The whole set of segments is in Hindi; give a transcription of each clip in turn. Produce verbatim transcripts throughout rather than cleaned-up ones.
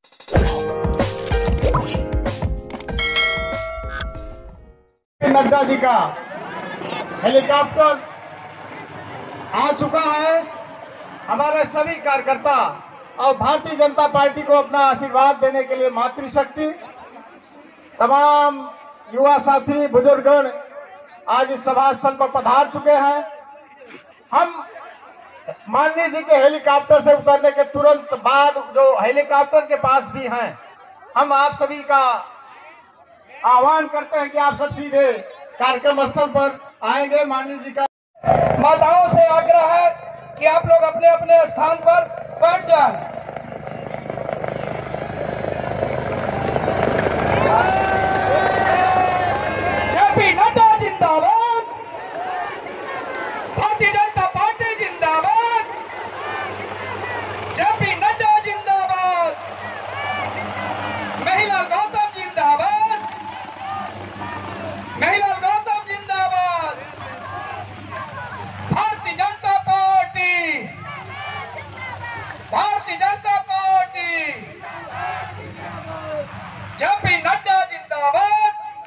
नड्डा जी का हेलीकॉप्टर आ चुका है। हमारे सभी कार्यकर्ता और भारतीय जनता पार्टी को अपना आशीर्वाद देने के लिए मातृशक्ति, तमाम युवा साथी, बुजुर्गगण आज इस सभा स्थल पर पधार चुके हैं। हम माननीय जी के हेलीकॉप्टर से उतरने के तुरंत बाद जो हेलीकॉप्टर के पास भी हैं, हम आप सभी का आह्वान करते हैं कि आप सब सीधे कार्यक्रम स्थल पर आएंगे। माननीय जी का माताओं से आग्रह है कि आप लोग अपने अपने स्थान पर बैठ जाएं। जेपी नड्डा जिंदाबाद, भारतीय जनता पार्टी जिंदाबाद, जेपी नड्डा जिंदाबाद, महिला गौतम जिंदाबाद, महिला गौतम जिंदाबाद, Bharatiya Janata party, Bharatiya Janata party, JP Nadda जिंदाबाद।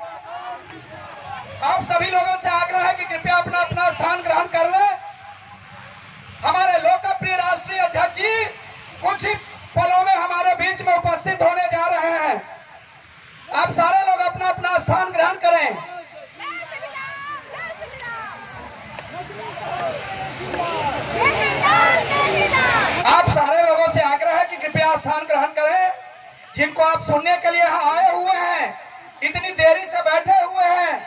आप सभी लोगों से आग्रह है कि कृपया अपना अपना स्थान ग्रहण कर लें। हमारे लोकप्रिय राष्ट्रीय अध्यक्ष जी कुछ ही पलों में हमारे बीच में उपस्थित होने जा रहे हैं। आप सारे लोग अपना अपना स्थान ग्रहण करें। आप सारे लोगों से आग्रह है कि कृपया स्थान ग्रहण करें। जिनको आप सुनने के लिए यहाँ आए हुए हैं, इतनी देरी से बैठे हुए हैं,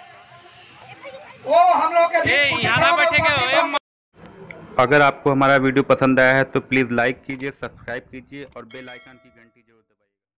वो हम लोग के बीच कुछ क्षणों में उपस्थित होंगे। अगर आपको हमारा वीडियो पसंद आया है तो प्लीज़ लाइक कीजिए, सब्सक्राइब कीजिए और बेल आइकन की घंटी जरूर दबाइए।